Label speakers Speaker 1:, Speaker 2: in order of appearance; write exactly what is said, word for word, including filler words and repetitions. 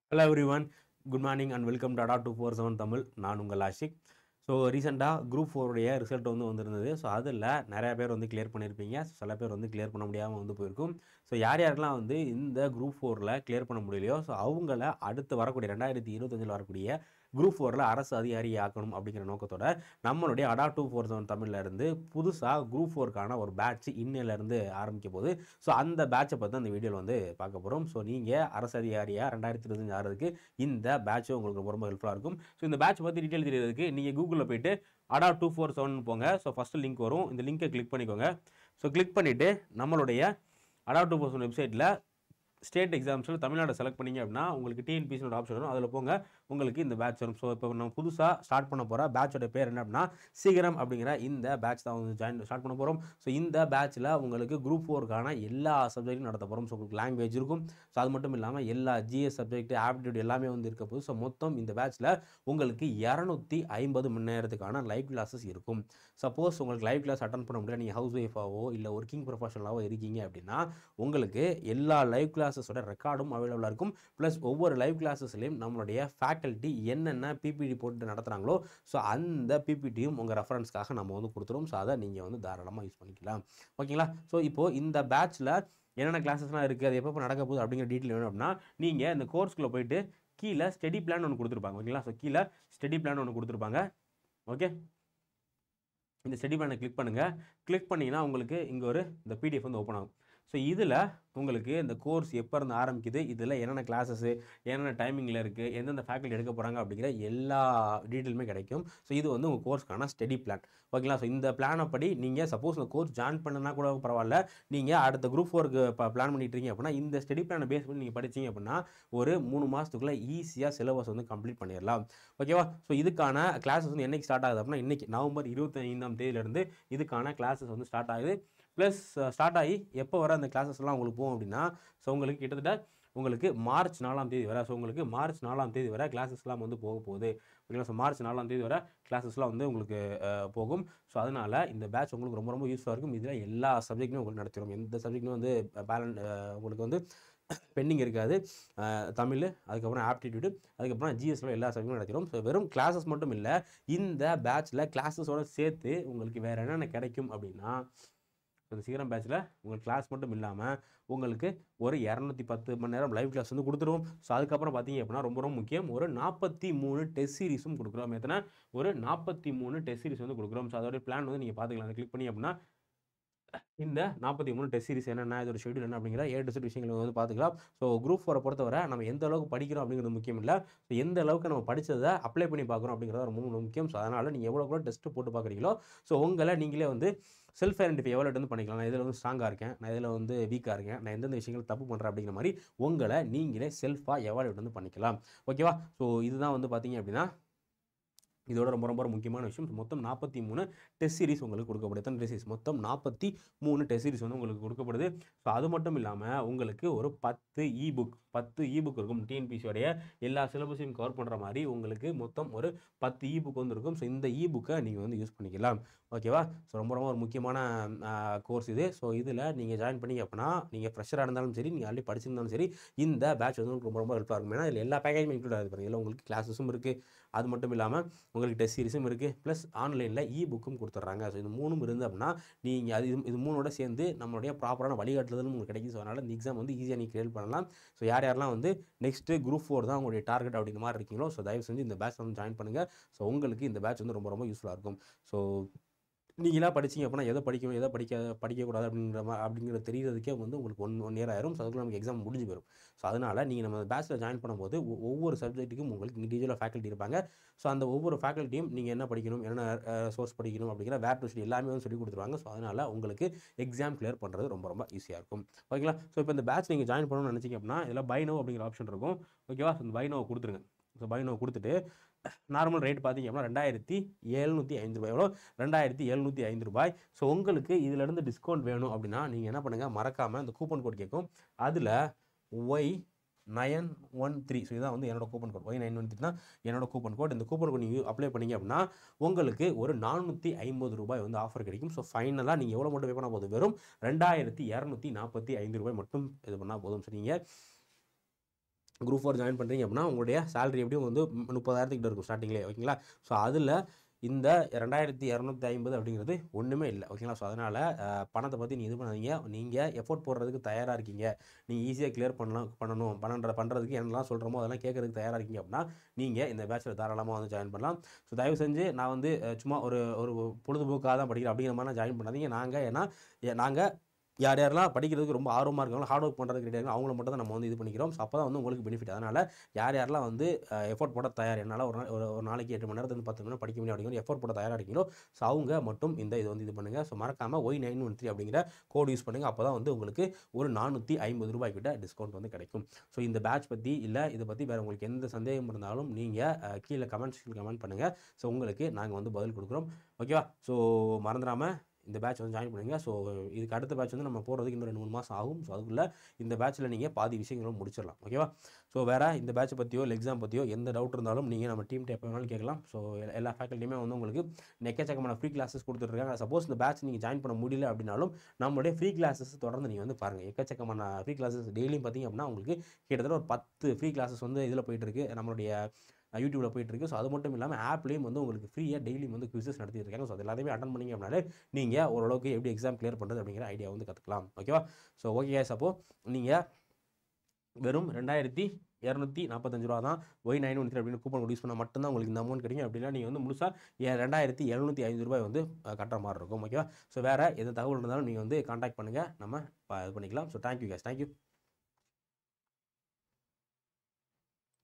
Speaker 1: Hello everyone, good morning and welcome to Ada two forty-seven Tamil. நான் உங்கள் ஆஷிக். So ரீசெண்டாக குரூப் ஃபோருடைய ரிசல்ட் வந்து வந்திருந்தது. ஸோ அதில் நிறையா பேர் வந்து கிளியர் பண்ணியிருப்பீங்க, சில பேர் வந்து கிளியர் பண்ண முடியாமல் வந்து போயிருக்கும். ஸோ யார் யாருக்கெல்லாம் வந்து இந்த குரூப் ஃபோரில் கிளியர் பண்ண முடியலையோ ஸோ அவங்கள அடுத்து வரக்கூடிய ரெண்டாயிரத்தி இருபத்தஞ்சில் வரக்கூடிய குரூப் ஃபோரில் அரசு அதிகாரி ஆக்கணும் அப்படிங்கிற நோக்கத்தோட நம்மளுடைய அடா டூ ஃபோர் செவன் தமிழில் இருந்து புதுசாக குரூப் ஃபோருக்கான ஒரு பேட்ச் இன்னிலேருந்து ஆரம்பிக்க போகுது. ஸோ அந்த பேட்சை பற்றி அந்த வீடியோவில் வந்து பார்க்க போகிறோம். ஸோ நீங்கள் அரசு அதிகாரியாக ரெண்டாயிரத்தி இருபத்தஞ்சு ஆறதுக்கு இந்த பேட்சும் உங்களுக்கு ரொம்ப ரொம்ப ஹெல்ப்ஃபுல்லாக இருக்கும். ஸோ இந்த பேட்ச் பற்றி டீட்டெயில் தெரியறதுக்கு நீங்கள் கூகுளில் போயிட்டு அடா டூ ஃபோர் செவன் போங்க. ஸோ ஃபஸ்ட்டு லிங்க் வரும், இந்த லிங்கை கிளிக் பண்ணிக்கோங்க. ஸோ கிளிக் பண்ணிவிட்டு நம்மளுடைய அடா டூ ஃபோர் செவன் வெப்சைட்டில் ஸ்டேட் எக்ஸாம்ஸில் தமிழ்நாடு செலக்ட் பண்ணிங்க அப்படின்னா உங்களுக்கு டிஎன்பிசியோட ஆப்ஷன் வரும், அதில் போங்க, உங்களுக்கு இந்த பேட்ச் வரும். ஸோ இப்போ நம்ம புதுசாக ஸ்டார்ட் பண்ண போகிற பேட்சோட பேர் என்ன அப்படின்னா சீக்கிரம் அப்படிங்கிற இந்த பேட்ச் தான் வந்து ஜாயின் ஸ்டார்ட் பண்ண போகிறோம். ஸோ இந்த பேட்சில் உங்களுக்கு குரூப் ஃபோருக்கான எல்லா சப்ஜெக்ட்டும் நடத்த போகிறோம். ஸோ உங்களுக்கு லாங்குவேஜ் இருக்கும். ஸோ அது மட்டும் இல்லாமல் எல்லா ஜிஎஸ் சப்ஜெக்ட் ஆப்டிடியூட் எல்லாமே வந்து இருக்க போகுது. ஸோ மொத்தம் இந்த பேட்சில் உங்களுக்கு இரநூத்தி ஐம்பது மணி நேரத்துக்கான லைவ் கிளாஸஸ் இருக்கும். சப்போஸ் உங்களுக்கு லைவ் கிளாஸ் அட்டன் பண்ண முடியல, நீங்கள் ஹவுஸ் ஒய்ஃபாவோ இல்லை ஒர்க்கிங் ப்ரொஃபஷனலாவோ இருக்கீங்க அப்படின்னா உங்களுக்கு எல்லா லைவ் கிளாஸஸோட ரெக்கார்டும் அவைலபிளாக இருக்கும். ப்ளஸ் ஒவ்வொரு லைவ் கிளாஸஸ்லையும் நம்மளுடைய ஃபேக்கல்ட்டி என்னென்ன பிபிடி போட்டு நடத்துகிறாங்களோ ஸோ அந்த பிபிடியும் உங்கள் ரெஃபரன்ஸ்க்காக நம்ம வந்து கொடுத்துருவோம். ஸோ அதை நீங்கள் வந்து தாராளமாக யூஸ் பண்ணிக்கலாம். ஓகேங்களா? ஸோ இப்போது இந்த பேட்சில் என்னென்ன கிளாஸஸ்லாம் இருக்குது, அது எப்போ நடக்க போகுது அப்படிங்கிற டீட்டெயில் வேணும் அப்படின்னா நீங்கள் இந்த கோர்ஸ்குள்ளே போயிட்டு கீழே ஸ்டடி பிளான் ஒன்று கொடுத்துருப்பாங்க. ஓகேங்களா? ஸோ கீழே ஸ்டடி பிளான் ஒன்று கொடுத்துருப்பாங்க. ஓகே, இந்த ஸ்டடி பிளானை கிளிக் பண்ணுங்கள். கிளிக் பண்ணிங்கன்னா உங்களுக்கு இங்கே ஒரு இந்த பிடிஎஃப் வந்து ஓப்பன் ஆகும். ஸோ இதில் உங்களுக்கு இந்த கோர்ஸ் எப்போ இருந்து ஆரம்பிக்குது, இதில் என்னென்ன கிளாஸஸ் என்னென்ன டைமிங்கில் இருக்குது, எந்தெந்த ஃபேக்கல்ட்டி எடுக்க போகிறாங்க அப்படிங்கிற எல்லா டீட்டெயிலுமே கிடைக்கும். ஸோ இது வந்து உங்கள் கோர்ஸ்க்கான ஸ்டடி பிளான். ஓகேங்களா? ஸோ இந்த பிளானை படி நீங்கள் சப்போஸ் இந்த கோர்ஸ் ஜாயின் பண்ணனா கூட பரவாயில்ல, நீங்கள் அடுத்த குரூப் ஃபோருக்கு இப்போ பிளான் பண்ணிட்டு இருக்கீங்க அப்படின்னா இந்த ஸ்டடி பிளானை பேஸ் பண்ணி நீங்கள் படிச்சிங்க அப்படின்னா ஒரு மூணு மாதத்துக்குள்ளே ஈஸியாக சிலபஸ் வந்து கம்ப்ளீட் பண்ணிடலாம். ஓகேவா? ஸோ இதுக்கான கிளாஸஸ் வந்து என்றைக்கு ஸ்டார்ட் ஆகுது அப்படின்னா இன்றைக்கி நவம்பர் இருபத்தி ஐந்தாம் தேதியிலேருந்து இதுக்கான கிளாஸஸ் வந்து ஸ்டார்ட் ஆகுது. ப்ளஸ் ஸ்டார்ட் ஆகி எப்போ வர அந்த கிளாஸஸ்லாம் உங்களுக்கு போகும் அப்படின்னா ஸோ உங்களுக்கு கிட்டத்தட்ட உங்களுக்கு மார்ச் நாலாம் தேதி வரை ஸோ உங்களுக்கு மார்ச் நாலாம் தேதி வரை கிளாஸஸ்லாம் வந்து போக போகுது. ஓகேங்களா? ஸோ மார்ச் நாலாம் தேதி வரை கிளாஸஸ்லாம் வந்து உங்களுக்கு போகும். ஸோ அதனால் இந்த பேட்ச் உங்களுக்கு ரொம்ப ரொம்ப யூஸ்ஃபுல்லாக இருக்கும். இதில் எல்லா சப்ஜெக்ட்டுமே உங்களுக்கு நடத்திடும். எந்த சப்ஜெக்ட்டுமே வந்து பேலன் உங்களுக்கு வந்து பெண்டிங் இருக்காது. தமிழ், அதுக்கப்புறம் ஆப்டிடியூடு, அதுக்கப்புறம் ஜிஎஸ்ல எல்லா சப்ஜெக்டும் நடத்திடும். ஸோ வெறும் கிளாஸஸ் மட்டும் இல்லை, இந்த பேட்சில் கிளாஸஸோடு சேர்த்து உங்களுக்கு வேறு என்னென்ன கிடைக்கும் அப்படின்னா இந்த சீக்கிரம் பேட்சில் உங்களுக்கு கிளாஸ் மட்டும் இல்லாமல் உங்களுக்கு ஒரு இரநூத்தி பத்து மணி நேரம் லைவ் கிளாஸ் வந்து கொடுத்துருவோம். ஸோ அதுக்கப்புறம் பார்த்தீங்க அப்படின்னா ரொம்ப ரொம்ப முக்கியம், ஒரு நாற்பத்தி மூணு டெஸ்ட் சீரிஸும் கொடுக்குறோம். எத்தனை? ஒரு நாற்பத்தி மூணு டெஸ்ட் சீரிஸ் வந்து கொடுக்குறோம். ஸோ அதோட பிளான் வந்து நீங்கள் பார்த்துக்கலாம். அதை கிளிக் பண்ணி அப்படின்னா இந்த நாற்பத்தி மூணு டெஸ்ட் சீரிஸ் என்னென்ன, இதோட ஷெடியூல் என்ன அப்படிங்கிற ஏ டு செட் விஷயங்களை வந்து பார்த்துக்கலாம். ஸோ குரூப் ஃபோரை பொறுத்தவரை நம்ம எந்த அளவுக்கு படிக்கிறோம் அப்படிங்கிறது முக்கியம் இல்லை, ஸோ எந்த அளவுக்கு நம்ம படித்ததை அப்ளை பண்ணி பார்க்குறோம் அப்படிங்கிறது ரொம்ப முக்கியம். ஸோ அதனால் நீங்கள் எவ்வளோ கூட டெஸ்ட்டு போட்டு பார்க்குறீங்களோ ஸோ உங்களை நீங்களே வந்து செல்ஃப் ஐடென்டிஃபை எவ்வளோ வந்து பண்ணிக்கலாம். நான் இதில் வந்து ஸ்ட்ராங்காக இருக்கேன், நான் இதில் வந்து வீக்காக இருக்கேன், நான் எந்தெந்த விஷயங்கள் தப்பு பண்ணுறேன் அப்படிங்கிற மாதிரி உங்களை நீங்களே செல்ஃபாக எவாலுவேட் வந்து பண்ணிக்கலாம். ஓகேவா? ஸோ இதுதான் வந்து பார்த்தீங்க அப்படின்னா இதோட ரொம்ப ரொம்ப முக்கியமான விஷயம். மொத்தம் நாற்பத்தி மூணு டெஸ்ட் சீரிஸ் உங்களுக்கு கொடுக்கப்படுது. எத்தனை டெஸ்ட் சீரிஸ்? மொத்தம் நாற்பத்தி மூணு டெஸ்ட் சீரிஸ் வந்து உங்களுக்கு கொடுக்கப்படுது. ஸோ அது மட்டும் இல்லாமல் உங்களுக்கு ஒரு பத்து இ புக் பத்து இ புக் இருக்கும். டிஎன்பிசியோடைய எல்லா சிலபஸையும் கவர் பண்ணுற மாதிரி உங்களுக்கு மொத்தம் ஒரு பத்து இ புக் வந்து இருக்கும். ஸோ இந்த இ புக்கை நீங்கள் வந்து யூஸ் பண்ணிக்கலாம். ஓகேவா? ஸோ ரொம்ப ரொம்ப ஒரு முக்கியமான கோர்ஸ் இது. ஸோ இதில் நீங்கள் ஜாயின் பண்ணிங்க அப்படின்னா நீங்கள் ஃப்ரெஷராக இருந்தாலும் சரி, நீங்கள் ஆல்ரெடி படிச்சிருந்தாலும் சரி, இந்த பேட்ச் வந்து ரொம்ப ரொம்ப ஹெல்ப்பாக இருக்கும். ஏன்னா இதில் எல்லா பேக்கேஜும் இன்க்ளூட் ஆகுது. பாருங்கள், இதில் உங்களுக்கு கிளாஸஸும் இருக்குது, அது மட்டும் இல்லாமல் உங்களுக்கு டெஸ்ட் சீரிஸும் இருக்குது, ப்ளஸ் ஆன்லைனில் இ புக்கும் கொடுத்துட்றாங்க. ஸோ இது மூணும் இருந்து அப்படின்னா நீங்கள் அது இது மூணோட சேர்ந்து நம்மளுடைய ப்ராப்பரான வழிகாட்டுதலும் உங்களுக்கு கிடைக்கும். ஸோ அதனால் இந்த எக்ஸாம் வந்து ஈஸியாக நீங்கள் கிளியர் பண்ணலாம். ஸோ யார் யாரெல்லாம் வந்து நெக்ஸ்ட்டு குரூப் ஃபோர் தான் உங்களுடைய டார்கெட் அப்படிங்கிற மாதிரி இருக்கீங்களோ ஸோ தயவு செஞ்சு இந்த பேட்ச் வந்து ஜாயின் பண்ணுங்கள். ஸோ உங்களுக்கு இந்த பேட்ச் வந்து ரொம்ப ரொம்ப யூஸ்ஃபுல்லாக இருக்கும். ஸோ நீங்களாக படிச்சிங்க அப்படின்னா எதை படிக்கணும் எதை படிக்க படிக்கக்கூடாது அப்படிங்கிற மாதிரி அப்படிங்கிற தெரியறதுக்கே வந்து உங்களுக்கு ஒன் ஒன் இயர் ஆயிரும். ஸோ அதுக்கு நமக்கு எக்ஸாம் முடிஞ்சு போயிடும். ஸோ அதனால் நீங்கள் நம்ம பேட்சில் ஜாயின் பண்ணும்போது ஒவ்வொரு சப்ஜெக்ட்டுக்கும் உங்களுக்கு இண்டிவிஜுவலாக ஃபேக்கல்ட்டி இருப்பாங்க. ஸோ அந்த ஒவ்வொரு ஃபேக்கல்ட்டியும் நீங்கள் என்ன படிக்கணும், என்ன சோர்ஸ் படிக்கணும் அப்படிங்கிற வேர் டு ஸ்டடி எல்லாமே வந்து சொல்லி கொடுத்துருவாங்க. ஸோ அதனால் உங்களுக்கு எக்ஸாம் கிளியர் பண்ணுறது ரொம்ப ரொம்ப ஈஸியாக இருக்கும். ஓகேங்களா? ஸோ இப்போ இந்த பேட்ச் நீங்கள் ஜாயின் பண்ணணும்னு நினச்சிங்க அப்படின்னா இதில் பை நோ அப்படிங்கிற ஆப்ஷன் இருக்கும். ஓகேவா? இந்த பை நோவை கொடுத்துருங்க. ஸோ பை நோ கொடுத்துட்டு நார்மல் ரேட் பார்த்தீங்க அப்படின்னா ரெண்டாயிரத்தி எழுநூற்றி ஐந்து ரூபாய் எவ்வளோ ரெண்டாயிரத்தி எழுநூற்றி ஐந்து ரூபாய். ஸோ உங்களுக்கு இதிலேருந்து டிஸ்கவுண்ட் வேணும் அப்படின்னா நீங்கள் என்ன பண்ணுங்கள், மறக்காமல் இந்த கூப்பன் கோட் கேட்கும், அதில் Y nine one three so இதான் வந்து என்னோட coupon code. Y nine one three தான் என்னோட கூப்பன் கோட். இந்த கூப்பன் கோட் நீங்கள் அப்ளை பண்ணிங்க அப்படின்னா உங்களுக்கு ஒரு நானூற்றி ஐம்பது ரூபாய் வந்து ஆஃபர் கிடைக்கும். ஸோ ஃபைனலாக நீங்கள் எவ்வளோ மட்டும் பே பண்ணால் போதும், வெறும் ரெண்டாயிரத்தி இரநூத்தி நாற்பத்தி ஐந்து ரூபாய் மட்டும் இது பண்ணால் போதும். ஸோ நீங்கள் குரூப் ஃபோர் ஜாயின் பண்ணுறீங்க அப்படின்னா உங்களுடைய சேலரி எப்படியும் வந்து முப்பதாயிரத்துக்கிட்ட இருக்கும் ஸ்டார்டிங்லேயே, ஓகேங்களா. ஸோ அதில் இந்த ரெண்டாயிரத்தி இரநூத்தி ஐம்பது அப்படிங்கிறது ஒன்றுமே இல்லை, ஓகேங்களா. ஸோ அதனால் பணத்தை பற்றி நீ இது பண்ணாதீங்க. நீங்கள் எஃபோர்ட் போடுறதுக்கு தயாராக இருக்கீங்க, நீங்கள் ஈஸியாக கிளியர் பண்ணலாம் பண்ணணும் பண்ணுற பண்ணுறதுக்கு என்னெல்லாம் சொல்கிறோமோ அதெல்லாம் கேட்குறதுக்கு தயாராக இருக்கீங்க அப்படின்னா நீங்கள் இந்த பேட்சில் தாராளமாக வந்து ஜாயின் பண்ணலாம். ஸோ தயவு செஞ்சு நான் வந்து சும்மா ஒரு ஒரு பொழுதுபோக்காக தான் படிக்கிறேன் அப்படிங்கிற மாதிரி ஜாயின் பண்ணாதீங்க. நாங்கள் ஏன்னா நாங்கள் யார் யாரெல்லாம் படிக்கிறதுக்கு ரொம்ப ஆர்வமாக இருக்காங்களோ, ஹார்ட் ஒர்க் பண்ணுறதுக்கு கிடையாது, அவங்கள மட்டும் தான் நம்ம வந்து இது பண்ணிக்கிறோம். ஸோ அப்போ தான் வந்து உங்களுக்கு பெனிஃபிட். அதனால் யார் யாரெல்லாம் வந்து எஃபோர்ட் போட தயார், என்னால் ஒரு நாள் ஒரு ஒரு நாளைக்கு எட்டு மணி நேரத்துலேருந்து பத்து மணி நேரம் படிக்க முடியும் அப்படிங்கிற எஃபோர்ட் போட தயாராக இருக்கீங்களோ, ஸோ அவங்க மட்டும் இந்த இது வந்து இது பண்ணுங்கள். ஸோ மறக்காமல் ஒய் நைன் ஒன் த்ரீ அப்படிங்கிற கோட் யூஸ் பண்ணுங்கள். அப்போ தான் வந்து உங்களுக்கு ஒரு நானூற்றி ஐம்பது ரூபாய் கிட்ட டிஸ்கவுண்ட் வந்து கிடைக்கும். ஸோ இந்த பேட்ச் பற்றி இல்லை இதை பற்றி வேறு உங்களுக்கு எந்த சந்தேகம் இருந்தாலும் நீங்கள் கீழே கமெண்ட் செக்ஷனில் கமெண்ட் பண்ணுங்கள். ஸோ உங்களுக்கு நாங்கள் வந்து பதில் கொடுக்குறோம், ஓகேவா. ஸோ மறந்துடாமல் இந்த பேட்ச் வந்து ஜாயின் பண்ணுங்கள். ஸோ இதுக்கு அடுத்த பேட்ச் வந்து நம்ம போகிறதுக்கு இன்னும் ரெண்டு மூணு மாதம் ஆகும். ஸோ அதுக்குள்ளே இந்த பேட்சில் நீங்கள் பாதி விஷயங்களும் முடிச்சிடலாம், ஓகேவா. ஸோ வேறு இந்த பேட்சை பற்றியோ இல்லை எக்ஸாம் பற்றியோ எந்த டவுட் இருந்தாலும் நீங்கள் நம்ம டீம் எப்போ வேணாலும் கேட்கலாம். ஸோ எல்லா ஃபேக்கல்ட்டியுமே வந்து உங்களுக்கு எக்கச்சக்கமான ஃப்ரீ கிளாஸஸ் கொடுத்துட்ருக்காங்க. சப்போஸ் இந்த பேட்ச் நீங்கள் ஜாயின் பண்ண முடியல அப்படின்னாலும் நம்மளுடைய ஃப்ரீ கிளாஸஸ் தொடர்ந்து நீங்கள் வந்து பாருங்கள். எக்கச்சக்கமான ஃப்ரீ கிளாஸஸ் டெய்லியும் பார்த்திங்க அப்படின்னா உங்களுக்கு கிட்டத்தட்ட ஒரு பத்து ஃப்ரீ கிளாஸஸ் வந்து இதில் போயிட்டுருக்கு, நம்மளுடைய யூடியூப்ல போயிட்டுருக்கு. ஸோ அது மட்டும் இல்லாமல் ஆப்லேயும் வந்து உங்களுக்கு ஃப்ரீயாக டெய்லியும் வந்து குவிசஸ் நடத்திட்டு இருக்காங்க. ஸோ அது எல்லாத்தையுமே அட்டன் பண்ணிங்க அப்படின்னாலே நீங்கள் ஓரளவுக்கு எப்படி எக்ஸாம் கிளியர் பண்ணுறது அப்படிங்கிற ஐடியா வந்து கற்றுக்கலாம், ஓகேவா. ஸோ ஓகே அப்போ நீங்கள் வெறும் ரெண்டாயிரத்தி இரநூத்தி நாற்பத்தஞ்சு ரூபா தான் ஒய் நைன் ஒன் த்ரீ அப்படின்னு கூப்பன் யூஸ் பண்ணால் மட்டும்தான் உங்களுக்கு இந்த அமௌண்ட் கிடைக்கும். அப்படின்னா நீங்கள் வந்து முழுசாக ரெண்டாயிரத்தி எழுநூற்றி ஐந்து ரூபாய் வந்து கட்டுற மாதிரி இருக்கும், ஓகேவா. ஸோ வேறு எந்த தகவல் இருந்தாலும் நீங்கள் வந்து கான்டாக்ட் பண்ணுங்கள், நம்ம இது பண்ணிக்கலாம். So thank you guys, thank you.